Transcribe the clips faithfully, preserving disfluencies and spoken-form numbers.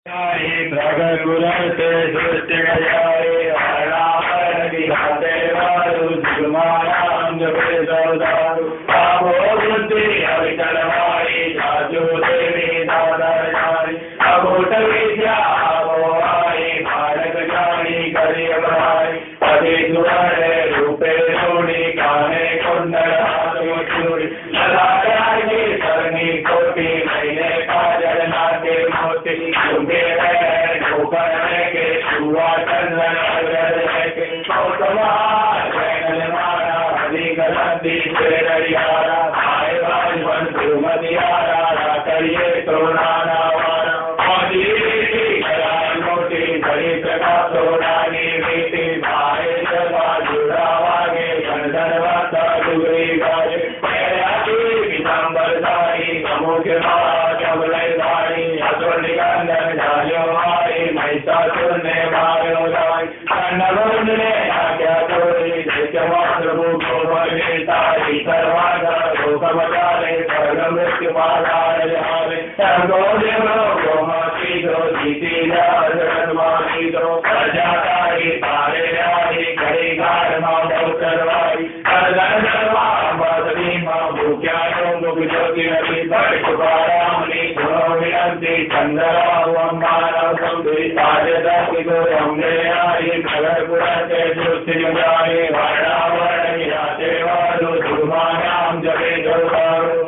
प्रगुरते सृष्टिगयाय वर्णावरणविघाते वारुद्रुमाणां जपे सौदारु पापो बुद्धि अविचलवारि जाजो देवी दादारी अभूतविद्या अभोवारि बालकजानि करियवराय पदे सुवरे रूपे सोणि काने कुंडलासुचूरि ललाटाय सरणी कोटि नैने काजल नाटे मोति के ऊपर के शुआ चंदन के चौकवा मारा हरी गलती शेरियारा आए बाज बंधु मदियारा करिए तो नाना वारा मोदी मोटी घड़ी प्रका सोनानी रीति भाई सभा जुड़ा वागे बंधन वाता डुगरी गाये पीताम्बरधारी समुद्र कमलधारी असुरनिकंदन झालियो मारी महिषासुर ने मारो जाय कन्नगुंड ने आज्ञा तोड़ी दैत्यमात्र भूखो बलितारी सर्वाधा भूखमचारे सर्व मृत्यु पालाय जावे सर्वो देवो गोमती दो जीती जातवानी दो प्रजातारी तारे रारी करी गार माधव करवाई करदन करवा बदली माँ भूख्यानो मुख ज्योति रवि भट कुपारामणि गुणो विनंती चंद्रा अम्बारा सौदरी ताजदासी गो रंगे आई खगर पुरते ज्योति जुगाए वर्णावरण विराजे वादो धुमानाम जपे जोगारो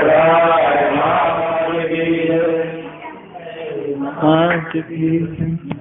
राय महादेवी